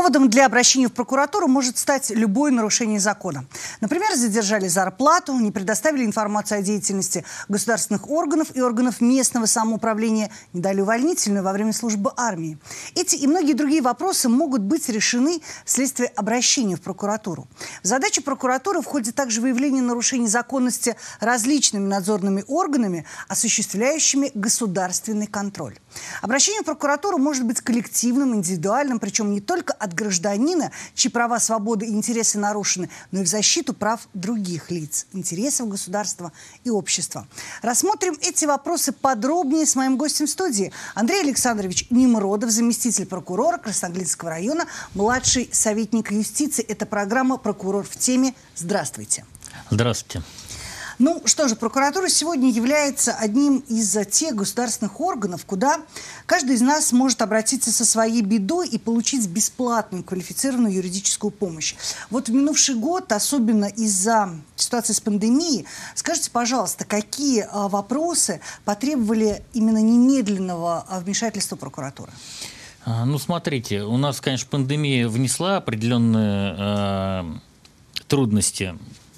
Поводом для обращения в прокуратуру может стать любое нарушение закона. Например, задержали зарплату, не предоставили информацию о деятельности государственных органов и органов местного самоуправления, не дали увольнительную во время службы армии. Эти и многие другие вопросы могут быть решены вследствие обращения в прокуратуру. В задачу прокуратуры входит также выявление нарушений законности различными надзорными органами, осуществляющими государственный контроль. Обращение в прокуратуру может быть коллективным, индивидуальным, причем не только от гражданина, чьи права, свободы и интересы нарушены, но и в защиту прав других лиц, интересов государства и общества. Рассмотрим эти вопросы подробнее с моим гостем в студии. Андрей Александрович Немродов, заместитель прокурора Красноглинского района, младший советник юстиции. Это программа «Прокурор в теме». Здравствуйте. Здравствуйте. Ну что же, прокуратура сегодня является одним из тех государственных органов, куда каждый из нас может обратиться со своей бедой и получить бесплатную квалифицированную юридическую помощь. Вот в минувший год, особенно из-за ситуации с пандемией, скажите, пожалуйста, какие вопросы потребовали именно немедленного вмешательства прокуратуры? Ну, смотрите, у нас, конечно, пандемия внесла определенные трудности.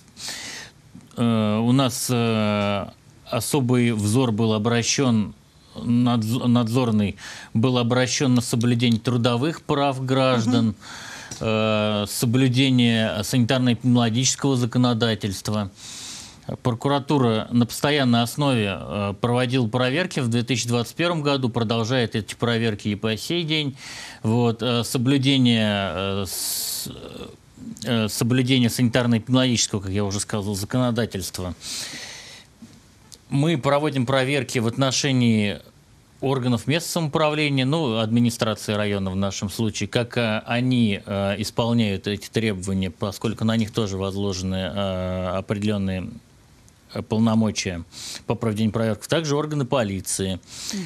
У нас особый взор был обращен, надзорный был обращен на соблюдение трудовых прав граждан, соблюдение санитарно-эпидемиологического законодательства. Прокуратура на постоянной основе проводила проверки в 2021 году, продолжает эти проверки и по сей день. Вот, соблюдение санитарно-эпидемиологического, как я уже сказал, законодательства. Мы проводим проверки в отношении органов местного самоуправления, ну, администрации района в нашем случае, как они исполняют эти требования, поскольку на них тоже возложены определенные полномочия по проведению проверок. Также органы полиции.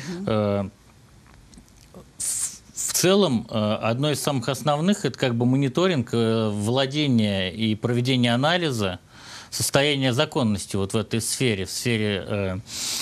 В целом, одно из самых основных – это как бы мониторинг владения и проведения анализа состояния законности вот в этой сфере, в сфере…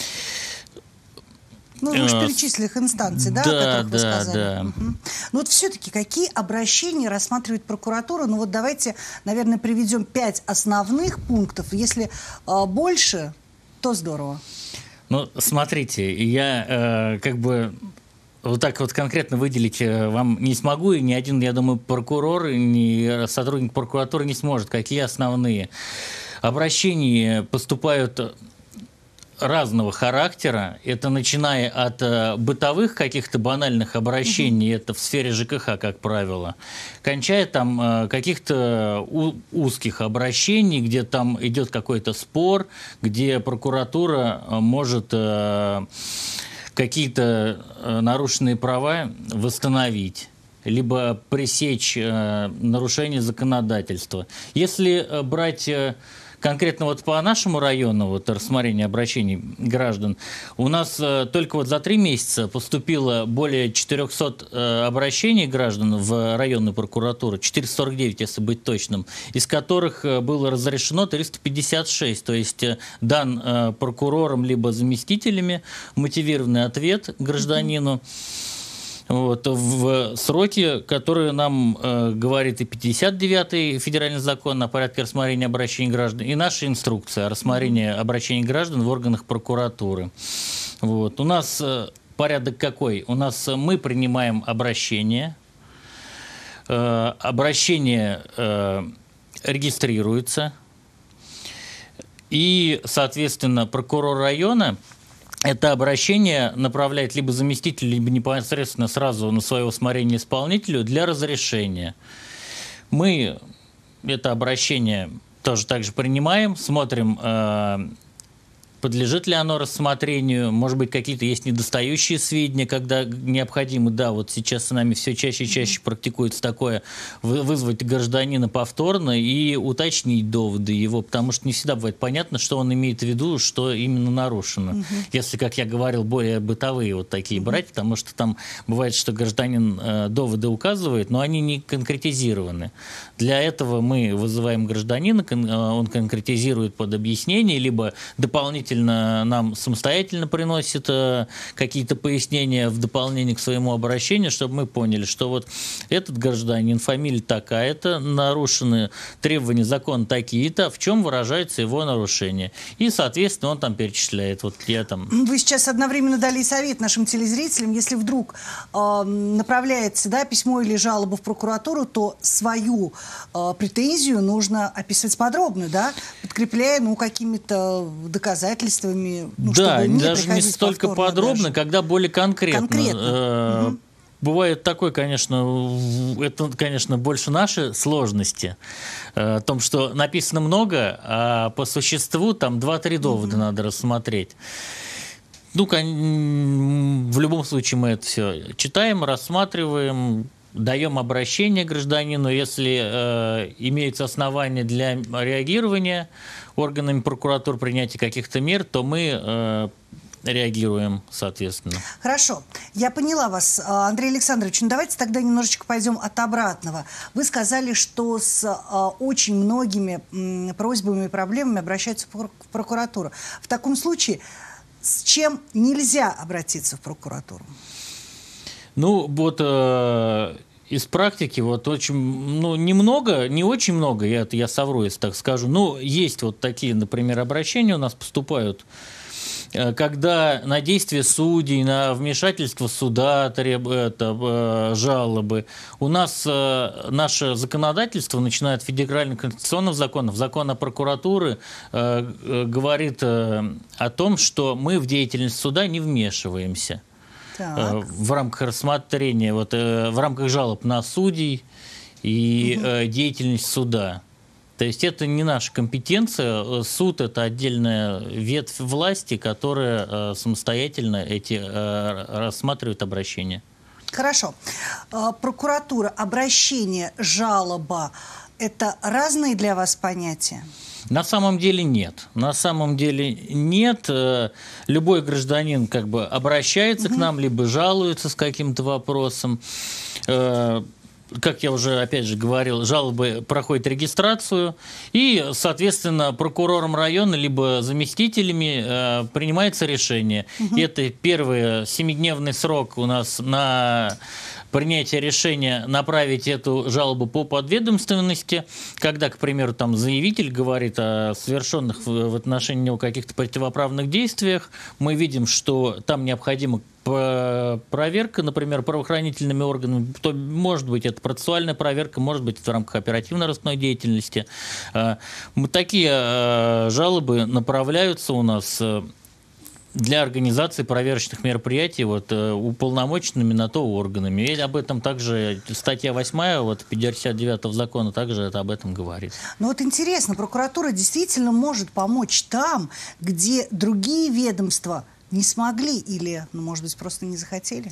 Ну, вышеперечисленных инстанций, да, о которых вы сказали. Да. Ну вот все-таки какие обращения рассматривает прокуратура? Ну вот давайте, наверное, приведем 5 основных пунктов. Если больше, то здорово. Ну, смотрите, я как бы… Вот так вот конкретно выделить вам не смогу, и ни один, я думаю, прокурор, ни сотрудник прокуратуры не сможет. Какие основные обращения поступают разного характера. Это начиная от бытовых каких-то банальных обращений, это в сфере ЖКХ, как правило, кончая там каких-то узких обращений, где там идет какой-то спор, где прокуратура может какие-то нарушенные права восстановить, либо пресечь нарушение законодательства. Если брать конкретно вот по нашему району, вот рассмотрение обращений граждан, у нас только вот за 3 месяца поступило более 400 обращений граждан в районную прокуратуру, 449, если быть точным, из которых было разрешено 356, то есть дан прокурором либо заместителями мотивированный ответ гражданину. Вот, в сроки, которые нам говорит и 59-й федеральный закон о порядке рассмотрения обращений граждан, и наша инструкция о рассмотрении обращений граждан в органах прокуратуры. Вот. У нас порядок какой? У нас мы принимаем обращение, обращение регистрируется, и, соответственно, прокурор района это обращение направляет либо заместитель, либо непосредственно сразу на свое усмотрение исполнителю для разрешения. Мы это обращение тоже также принимаем, смотрим, подлежит ли оно рассмотрению, может быть, какие-то есть недостающие сведения, когда необходимо, да, вот сейчас с нами все чаще и чаще практикуется такое, вызвать гражданина повторно и уточнить доводы его, потому что не всегда бывает понятно, что он имеет в виду, что именно нарушено. Если, как я говорил, более бытовые вот такие брать, потому что там бывает, что гражданин доводы указывает, но они не конкретизированы. Для этого мы вызываем гражданина, он конкретизирует под объяснение, либо дополнительно действительно нам самостоятельно приносит какие-то пояснения в дополнение к своему обращению, чтобы мы поняли, что вот этот гражданин, фамилия такая-то, нарушены требования закона такие-то, в чем выражается его нарушение. И, соответственно, он там перечисляет. Вот я там... Вы сейчас одновременно дали совет нашим телезрителям. Если вдруг направляется, да, письмо или жалобу в прокуратуру, то свою претензию нужно описывать подробно, да, подкрепляя, ну, какими-то доказательствами. Ну, да, чтобы не даже не столько подробно, даже. Когда более конкретно. Бывает такое, конечно, это, конечно, больше наши сложности. О том, что написано много, а по существу там 2-3 довода надо рассмотреть. Ну, в любом случае мы это все читаем, рассматриваем, даем обращение гражданину. Если имеются основания для реагирования органами прокуратуры, принятия каких-то мер, то мы реагируем, соответственно. Хорошо. Я поняла вас, Андрей Александрович. Ну, давайте тогда немножечко пойдем от обратного. Вы сказали, что с очень многими просьбами и проблемами обращаются в прокуратуру. В таком случае, с чем нельзя обратиться в прокуратуру? Ну, вот из практики вот очень, ну, немного, не очень много, я совру, если так скажу, но есть вот такие, например, обращения у нас поступают, когда на действия судей, на вмешательство суда жалобы. У нас наше законодательство, начиная от федеральных конституционных законов, закона прокуратуры, говорит о том, что мы в деятельность суда не вмешиваемся. В рамках рассмотрения, вот, в рамках жалоб на судей и деятельность суда. То есть это не наша компетенция. Суд – это отдельная ветвь власти, которая самостоятельно рассматривает обращения. Хорошо. Прокуратура, обращение, жалоба – это разные для вас понятия? На самом деле нет. На самом деле нет. Любой гражданин как бы обращается к нам, либо жалуется с каким-то вопросом. Как я уже, опять же, говорил, жалобы проходят регистрацию, и, соответственно, прокурором района либо заместителями принимается решение. Это первый 7-дневный срок у нас на принятие решения направить эту жалобу по подведомственности, когда, к примеру, там заявитель говорит о совершенных в отношении него каких-то противоправных действиях, мы видим, что там необходимо проверка, например, правоохранительными органами, то, может быть, это процессуальная проверка, может быть, это в рамках оперативно-розыскной деятельности. Такие жалобы направляются у нас для организации проверочных мероприятий вот, уполномоченными на то органами. И об этом также статья 8 вот, 59 закона также это об этом говорит. Ну вот интересно, прокуратура действительно может помочь там, где другие ведомства не смогли или, ну, может быть, просто не захотели?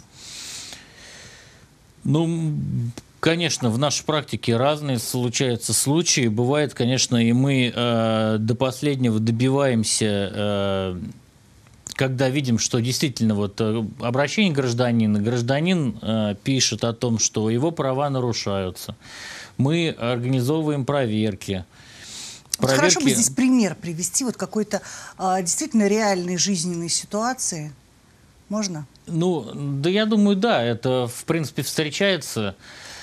Ну, конечно, в нашей практике разные случаются случаи. Бывает, конечно, и мы до последнего добиваемся, когда видим, что действительно вот обращение гражданина, гражданин пишет о том, что его права нарушаются. Мы организовываем проверки. Хорошо бы здесь пример привести, вот какой-то действительно реальной жизненной ситуации. Можно? Ну, да, я думаю, да, это, в принципе, встречается.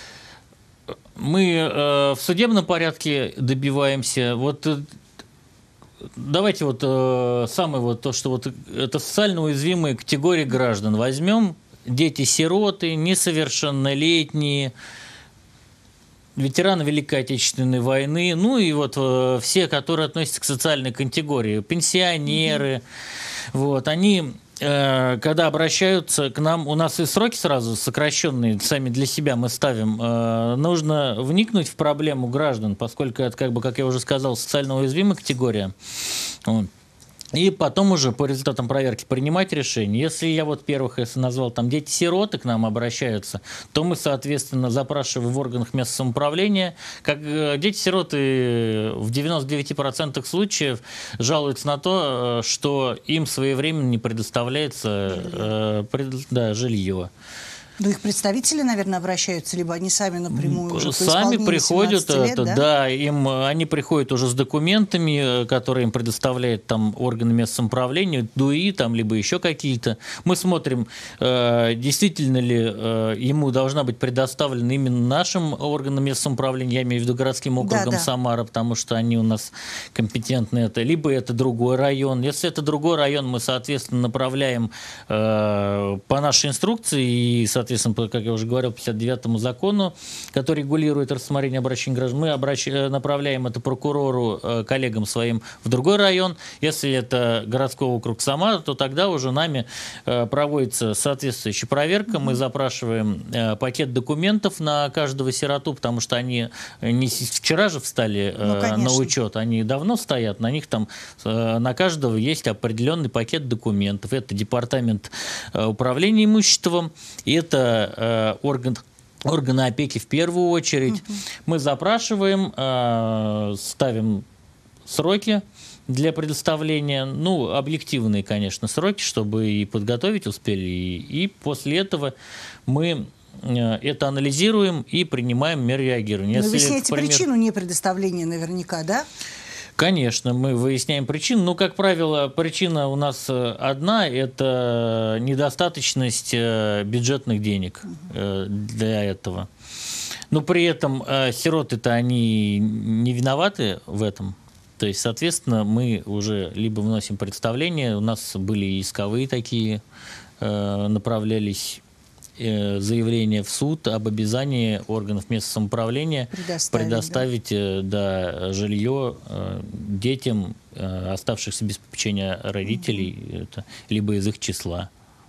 Мы в судебном порядке добиваемся. Вот давайте вот самое вот то, что вот это социально уязвимые категории граждан возьмем. Дети-сироты, несовершеннолетние, ветераны Великой Отечественной войны, ну и вот все, которые относятся к социальной категории, пенсионеры, вот, они, когда обращаются к нам, у нас и сроки сразу сокращенные, сами для себя мы ставим, нужно вникнуть в проблему граждан, поскольку это, как бы, как я уже сказал, социально уязвимая категория. И потом уже по результатам проверки принимать решение. Если я вот первых, если назвал, там дети-сироты к нам обращаются, то мы, соответственно, запрашиваем в органах местного самоуправления. Как дети-сироты в 99% случаев жалуются на то, что им своевременно не предоставляется жилье. Ну, их представители, наверное, обращаются, либо они сами напрямую уже по сами исполнению приходят, 17 лет, да? они приходят уже с документами, которые им предоставляет там органы местного самоуправления, ДУИ, там, либо еще какие-то. Мы смотрим, действительно ли ему должна быть предоставлена именно нашим органам местного самоуправления, я имею в виду городским округам Самара, потому что они у нас компетентны это, либо это другой район. Если это другой район, мы, соответственно, направляем по нашей инструкции и, соответственно, как я уже говорил, 59-му закону, который регулирует рассмотрение обращений граждан, мы направляем это прокурору, коллегам своим в другой район. Если это городской округ Самара, то тогда уже нами проводится соответствующая проверка. Мы запрашиваем пакет документов на каждого сироту, потому что они не вчера же встали на учет, они давно стоят, на них там на каждого есть определенный пакет документов. Это департамент управления имуществом, это органы опеки в первую очередь. Мы запрашиваем, ставим сроки для предоставления, ну, объективные, конечно, сроки, чтобы и подготовить успели, и после этого мы это анализируем и принимаем меры реагирования. Но выясняете причину непредоставления наверняка, да? Конечно, мы выясняем причину. Но, как правило, причина у нас одна – это недостаточность бюджетных денег для этого. Но при этом сироты-то они не виноваты в этом. То есть, соответственно, мы уже либо вносим представление, у нас были исковые такие, направлялись заявление в суд об обязании органов местного самоуправления предоставить жилье детям, оставшихся без попечения родителей, либо из их числа.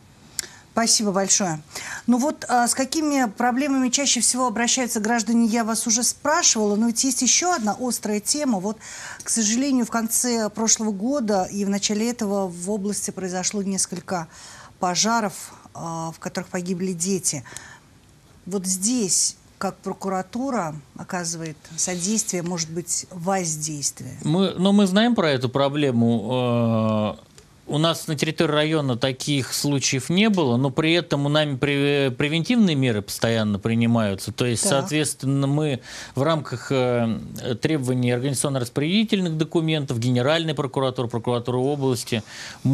Спасибо большое. Ну вот с какими проблемами чаще всего обращаются граждане, я вас уже спрашивала, но ведь есть еще одна острая тема. Вот, к сожалению, в конце прошлого года и в начале этого в области произошло несколько пожаров, в которых погибли дети. Вот здесь, как прокуратура оказывает содействие, может быть, воздействие? Мы знаем про эту проблему. У нас на территории района таких случаев не было, но при этом у нами превентивные меры постоянно принимаются. То есть, соответственно, мы в рамках требований организационно-распорядительных документов, Генеральной прокуратуры, прокуратуры области,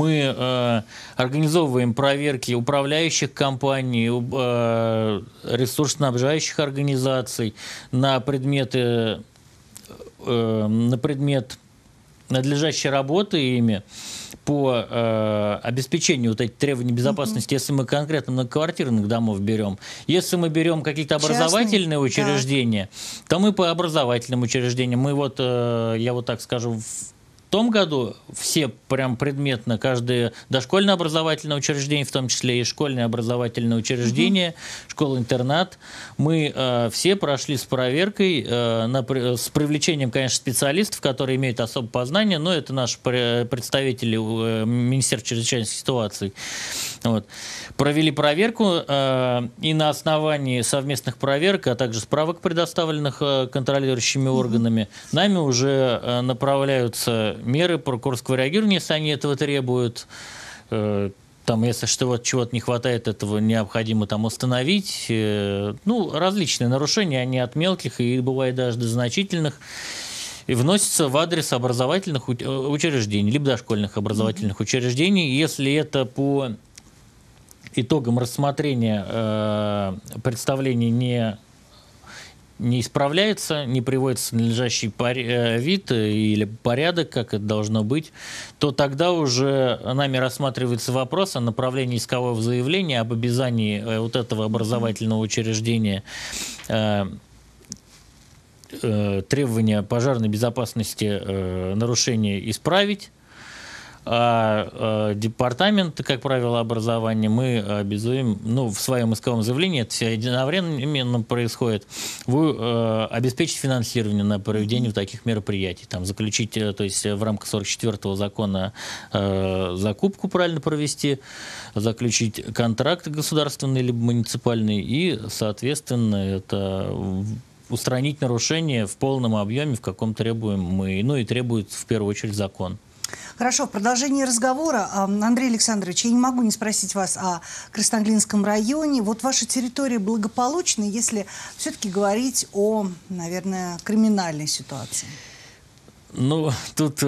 мы организовываем проверки управляющих компаний, ресурсоснабжающих организаций на предмет надлежащей работы ими по обеспечению вот этих требований безопасности, если мы конкретно многоквартирных домов берем. Если мы берем какие-то образовательные учреждения, то мы по образовательным учреждениям. Мы вот, я вот так скажу, в том году все прям предметно, каждое дошкольное образовательное учреждение, в том числе и школьное образовательное учреждение, школа-интернат, мы все прошли с проверкой, с привлечением, конечно, специалистов, которые имеют особое познание, но это наши представители Министерства чрезвычайных ситуаций. Вот. Провели проверку, и на основании совместных проверок, а также справок, предоставленных контролирующими органами, нами уже направляются меры прокурорского реагирования, если они этого требуют. Там, если чего-то не хватает, этого необходимо там установить. Ну, различные нарушения, они от мелких и бывает даже до значительных. И вносятся в адрес образовательных учреждений, либо дошкольных образовательных учреждений. Если это по итогам рассмотрения представлений не исправляется, не приводится в надлежащий вид или порядок, как это должно быть, то тогда уже нами рассматривается вопрос о направлении искового заявления об обязании вот этого образовательного учреждения требования пожарной безопасности нарушения исправить. А департамент, как правило, образования мы обязуем, ну, в своем исковом заявлении, это все единовременно происходит, обеспечить финансирование на проведение таких мероприятий, там, заключить, то есть в рамках 44-го закона закупку правильно провести, заключить контракт государственный либо муниципальный и, соответственно, это устранить нарушение в полном объеме, в каком требуем мы, ну и требует в первую очередь закон. Хорошо, в продолжении разговора, Андрей Александрович, я не могу не спросить вас о Красноглинском районе. Вот ваша территория благополучна, если все-таки говорить о, наверное, криминальной ситуации? Ну, тут,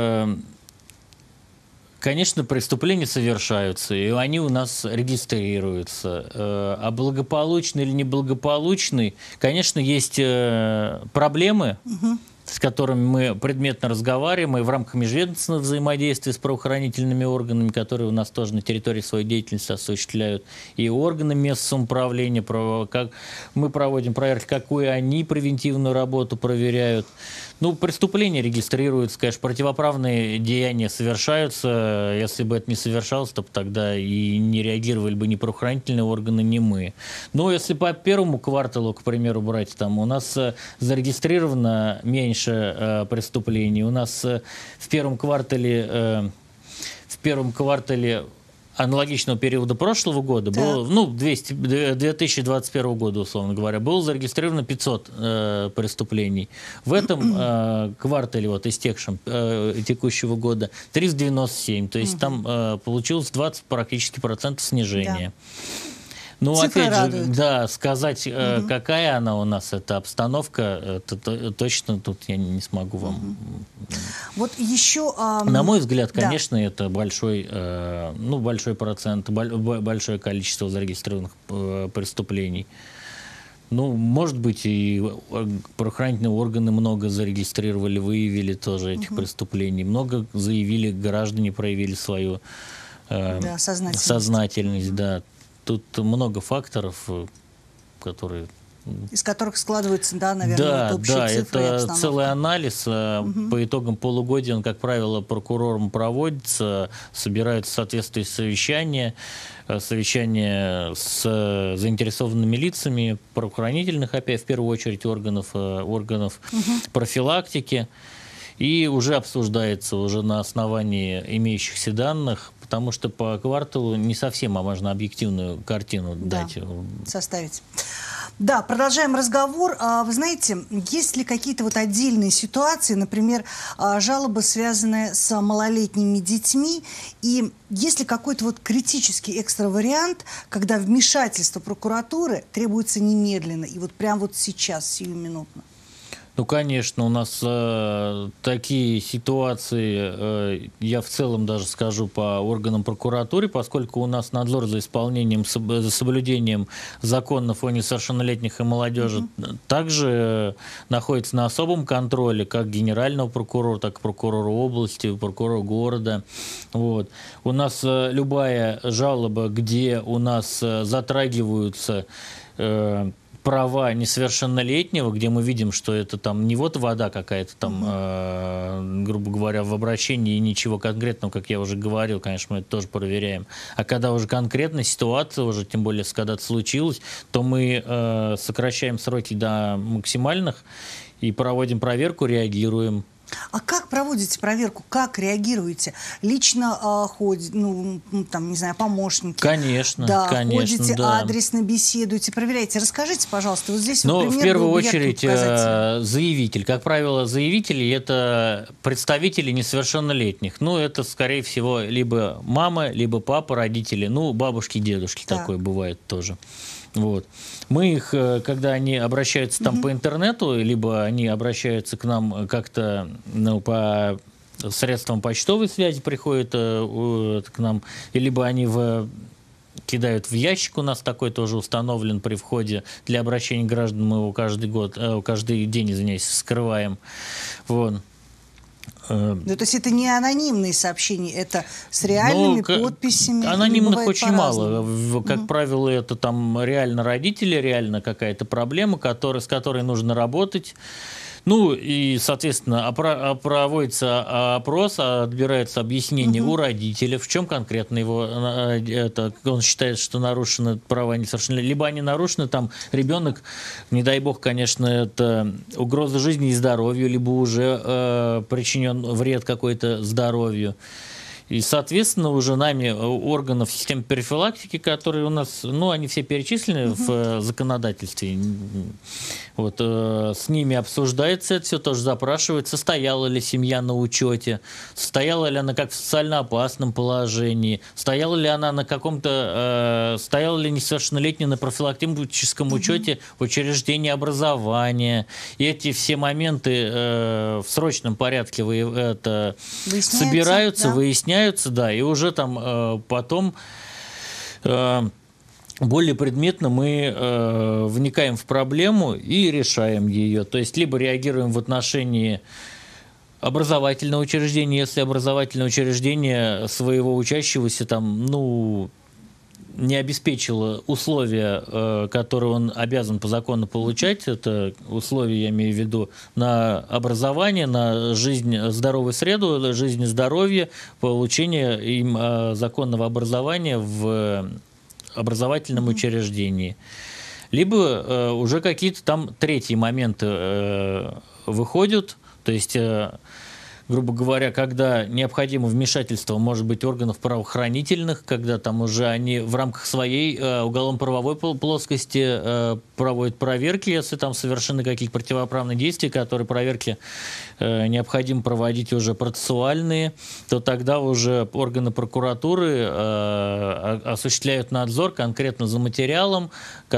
конечно, преступления совершаются, и они у нас регистрируются. А благополучный или неблагополучный, конечно, есть проблемы, с которыми мы предметно разговариваем, и в рамках межведомственного взаимодействия с правоохранительными органами, которые у нас тоже на территории свою деятельность осуществляют, и органы местного самоуправления, как мы проводим проверки, какую они превентивную работу проверяют. Ну, преступления регистрируются, конечно, противоправные деяния совершаются. Если бы это не совершалось, то тогда и не реагировали бы ни правоохранительные органы, ни мы. Но если по первому кварталу, к примеру, брать, там у нас зарегистрировано меньше преступлений. У нас в первом квартале аналогичного периода прошлого года, было, ну, 2021 года, условно говоря, было зарегистрировано 500 преступлений. В этом квартале, вот истекшем текущего года, 397. То есть там получилось 20 практически процентов снижения. Да. Ну, цифры опять радуют. же, да, сказать, какая она у нас, эта обстановка, точно тут я не смогу вам. Вот еще... На мой взгляд, конечно, это большой процент, большое количество зарегистрированных преступлений. Ну, может быть, и правоохранительные органы много зарегистрировали, выявили тоже этих преступлений. Много заявили, граждане проявили свою сознательность, да. Тут много факторов, которые... Из которых складывается, да, наверное, вот общие цифры и обстановка. Это целый анализ. По итогам полугодия он, как правило, прокурором проводится, собираются соответствующие совещания с заинтересованными лицами, правоохранительных, опять в первую очередь, органов профилактики. И уже обсуждается уже на основании имеющихся данных, потому что по кварталу не совсем можно объективную картину дать. Составить. Да, продолжаем разговор. Вы знаете, есть ли какие-то вот отдельные ситуации, например, жалобы, связанные с малолетними детьми, и есть ли какой-то вот критический экстравариант, когда вмешательство прокуратуры требуется немедленно, и вот прямо вот сейчас, сиюминутно? Ну, конечно, у нас такие ситуации, я в целом даже скажу по органам прокуратуры, поскольку у нас надзор за исполнением, за соблюдением законов о несовершеннолетних и молодежи также находится на особом контроле, как генерального прокурора, так и прокурора области, прокурора города. Вот. У нас любая жалоба, где у нас затрагиваются права несовершеннолетнего, где мы видим, что это там не вот вода какая-то там, грубо говоря, в обращении и ничего конкретного, как я уже говорил, конечно, мы это тоже проверяем. А когда уже конкретная ситуация, уже тем более, когда это случилось, то мы сокращаем сроки до максимальных и проводим проверку, реагируем. А как проводите проверку? Как реагируете? Лично ходите, ну, там, не знаю, помощники? Конечно, да, конечно, ходите, да. Адресно беседуете, проверяете. Расскажите, пожалуйста, вот здесь Ну, вот пример в первую был бы очередь, заявитель. Как правило, заявители – это представители несовершеннолетних. Ну, это, скорее всего, либо мама, либо папа, родители. Ну, бабушки, дедушки, такое бывает тоже. Вот. Мы их, когда они обращаются там по интернету, либо они обращаются к нам как-то по средствам почтовой связи, приходят к нам, либо они кидают в ящик, у нас такой тоже установлен при входе для обращения граждан, мы его каждый день, извиняюсь, вскрываем. Вот. Ну, то есть это не анонимные сообщения, это с реальными подписями? Анонимных очень мало. Как правило, это там реально родители, реально какая-то проблема, с которой нужно работать. Ну и, соответственно, проводится опрос, отбирается объяснение у родителя, в чем конкретно он считает, что нарушены права несовершеннолетних. Либо они нарушены, там ребенок, не дай бог, конечно, это угроза жизни и здоровью, либо уже причинен вред какой-то здоровью. И, соответственно, уже нами, органов системы профилактики, которые у нас, ну, они все перечислены в законодательстве, вот, с ними обсуждается это все, тоже запрашивает, состояла ли семья на учете, состояла ли она как в социально опасном положении, стояла ли она на каком-то, стояла ли несовершеннолетняя на профилактическом учете в учреждении образования. И эти все моменты в срочном порядке собираются, выясняются, да, и уже там потом более предметно мы вникаем в проблему и решаем ее. То есть либо реагируем в отношении образовательного учреждения, если образовательное учреждение своего учащегося там, ну, не обеспечило условия, которые он обязан по закону получать. Это условия, я имею в виду, на образование, на жизнь, здоровую среду, жизнь и здоровье, получение им законного образования в образовательном учреждении. Либо уже какие-то там третьи моменты выходят, то есть, грубо говоря, когда необходимо вмешательство, может быть, органов правоохранительных, когда там уже они в рамках своей уголовно-правовой плоскости проводят проверки, если там совершены какие-то противоправные действия, которые проверки необходимо проводить уже процессуальные, то тогда уже органы прокуратуры осуществляют надзор конкретно за материалом,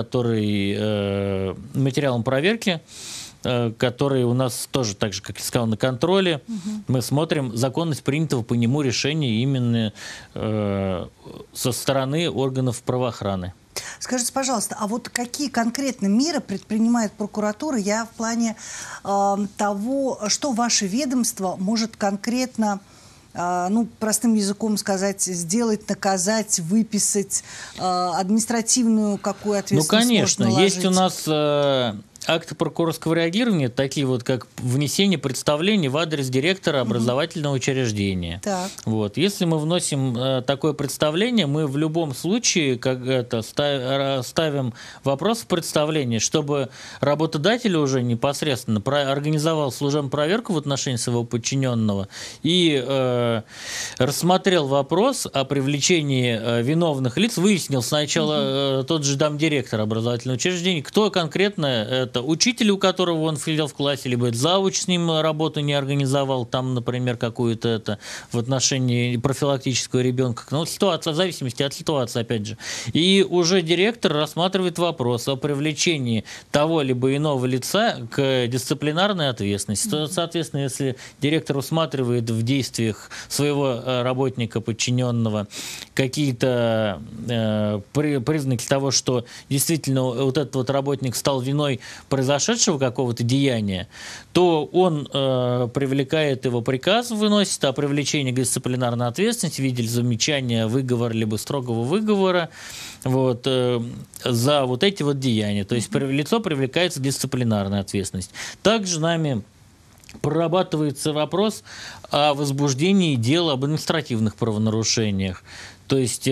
материалом проверки, который у нас тоже, так же, как я сказал, на контроле. Мы смотрим законность принятого по нему решения именно со стороны органов правоохраны. Скажите, пожалуйста, а вот какие конкретно меры предпринимает прокуратура? Я в плане того, что ваше ведомство может конкретно, ну, простым языком сказать, сделать, наказать, выписать, административную какую ответственность? Ну, конечно, может наложить? есть у нас акты прокурорского реагирования, такие вот, как внесение представлений в адрес директора образовательного учреждения. Так. Вот. Если мы вносим такое представление, мы в любом случае ставим вопрос в представлении, чтобы работодатель уже непосредственно организовал служебную проверку в отношении своего подчиненного и рассмотрел вопрос о привлечении виновных лиц, выяснил сначала тот же замдиректор образовательного учреждения, кто конкретно это учитель, у которого он сидел в классе, либо это завуч с ним работу не организовал, там, например, какую-то это в отношении профилактического ребенка. Ну, ситуация, в зависимости от ситуации, опять же. И уже директор рассматривает вопрос о привлечении того либо иного лица к дисциплинарной ответственности. Соответственно, если директор усматривает в действиях своего работника, подчиненного, какие-то признаки того, что действительно вот этот вот работник стал виной произошедшего какого-то деяния, то он привлекает его, приказ выносит о привлечении к дисциплинарной ответственности в виде замечания, выговора, либо строгого выговора вот, за вот эти вот деяния. То есть лицо привлекается к дисциплинарной ответственности. Также нами прорабатывается вопрос о возбуждении дела об административных правонарушениях. То есть,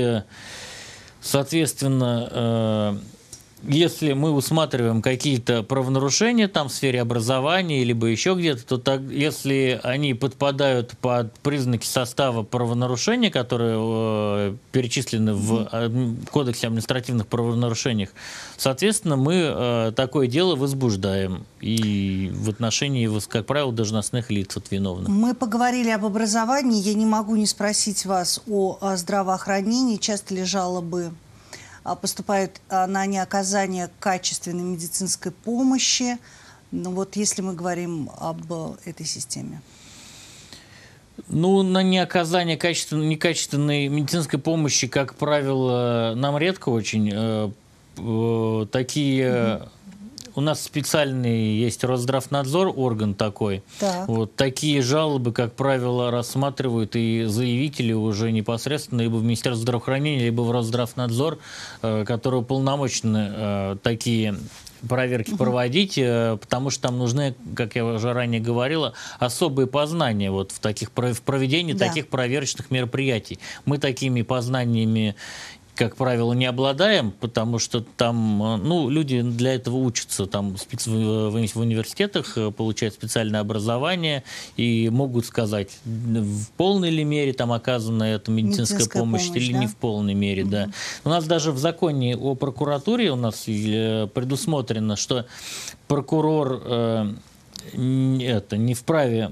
соответственно, если мы усматриваем какие-то правонарушения там в сфере образования либо еще где-то, то если они подпадают под признаки состава правонарушения, которые перечислены в Кодексе административных правонарушениях, соответственно, мы такое дело возбуждаем и в отношении, как правило, должностных лиц от виновных. Мы поговорили об образовании. Я не могу не спросить вас о здравоохранении. Часто ли жалобы поступают на неоказание качественной медицинской помощи? Ну вот если мы говорим об этой системе. Ну, на неоказание некачественной медицинской помощи, как правило, нам редко очень такие... У нас специальный есть Росздравнадзор, орган такой. Вот, такие жалобы, как правило, рассматривают и заявители уже непосредственно либо в Министерство здравоохранения, либо в Росздравнадзор, которые уполномочены такие проверки проводить, потому что там нужны, как я уже ранее говорила, особые познания вот в проведении таких проверочных мероприятий. Мы такими познаниями как правило, не обладаем, потому что там, ну, люди для этого учатся, там в университетах получают специальное образование и могут сказать, в полной ли мере там оказана эта медицинская помощь или да? не в полной мере, да. У нас даже в законе о прокуратуре у нас предусмотрено, что прокурор не вправе,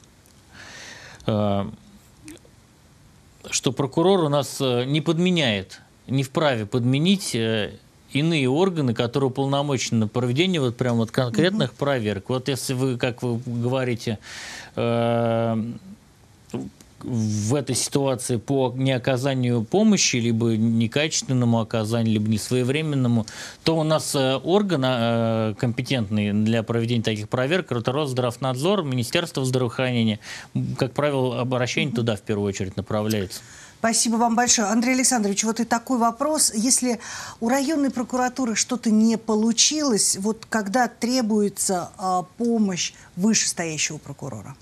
что прокурор у нас не вправе подменить иные органы, которые уполномочены на проведение вот прям вот конкретных проверок. Вот если вы, как вы говорите, в этой ситуации по неоказанию помощи, либо некачественному оказанию, либо несвоевременному, то у нас орган компетентный для проведения таких проверок, это Росздравнадзор, Министерство здравоохранения. Как правило, обращение туда в первую очередь направляется. Спасибо вам большое. Андрей Александрович, вот и такой вопрос. Если у районной прокуратуры что-то не получилось, вот когда требуется помощь вышестоящего прокурора?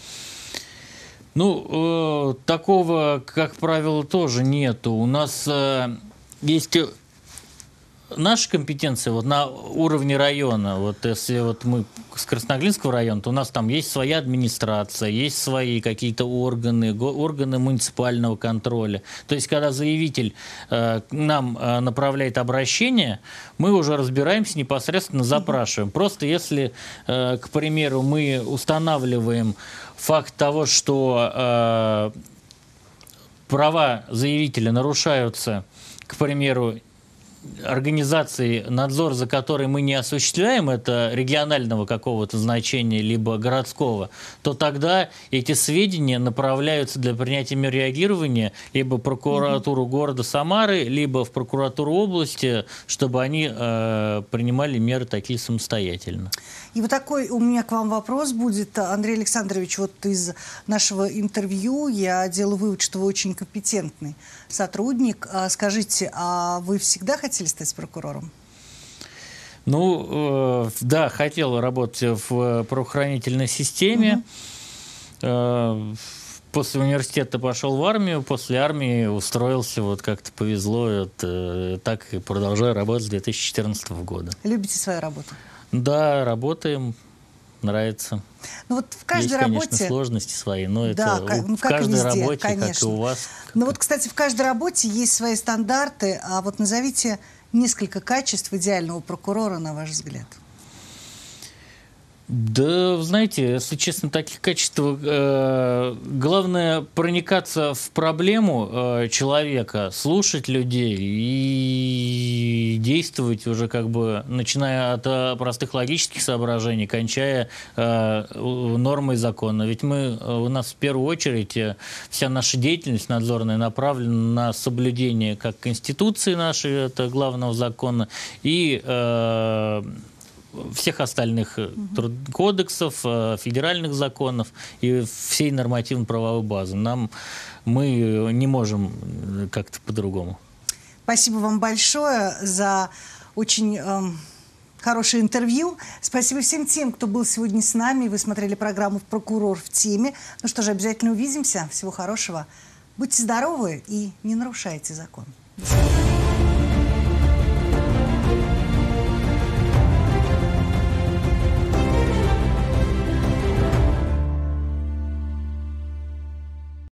Ну, такого, как правило, тоже нету. У нас есть наша компетенция вот на уровне района. Вот если вот мы с Красноглинского района, то у нас там есть своя администрация, есть свои какие-то органы муниципального контроля. То есть, когда заявитель нам направляет обращение, мы уже разбираемся, непосредственно запрашиваем. Просто если, к примеру, мы устанавливаем факт того, что права заявителя нарушаются, к примеру, организации, надзор за которой мы не осуществляем, это регионального какого-то значения, либо городского, то тогда эти сведения направляются для принятия мер реагирования либо в прокуратуру города Самары, либо в прокуратуру области, чтобы они принимали меры такие самостоятельно. И вот такой у меня к вам вопрос будет, Андрей Александрович, вот из нашего интервью я делаю вывод, что вы очень компетентный сотрудник. Скажите, а вы всегда хотели стать прокурором? Ну, да, хотел работать в правоохранительной системе. После университета пошел в армию, после армии устроился, вот как-то повезло, так и продолжаю работать с 2014 года. Любите свою работу? Да, работаем, нравится. Ну вот в каждой есть, конечно, работе сложности свои, но да, это в каждой везде, работе, конечно. как и у вас. Ну вот, кстати, в каждой работе есть свои стандарты, а вот назовите несколько качеств идеального прокурора, на ваш взгляд. Да, знаете, если честно, таких качеств, главное проникаться в проблему человека, слушать людей и действовать уже как бы, начиная от простых логических соображений, кончая нормой закона. Ведь у нас в первую очередь вся наша деятельность надзорная направлена на соблюдение как Конституции нашей, это главного закона, и всех остальных кодексов, федеральных законов и всей нормативно-правовой базы. Мы не можем как-то по-другому. Спасибо вам большое за очень хорошее интервью. Спасибо всем тем, кто был сегодня с нами. Вы смотрели программу «Прокурор в теме». Ну что же, обязательно увидимся. Всего хорошего. Будьте здоровы и не нарушайте закон.